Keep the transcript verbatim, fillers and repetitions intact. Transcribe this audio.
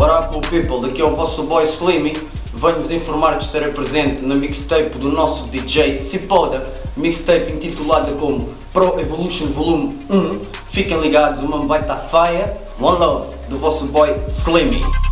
What up, my people? Daqui é o vosso boy Slimmy. Venho-vos informar que estarei presente na mixtape do nosso D J Cipoda, mixtape intitulada como Pro Evolution Volume um. Fiquem ligados, uma baita faia. One love, do vosso boy Slimmy.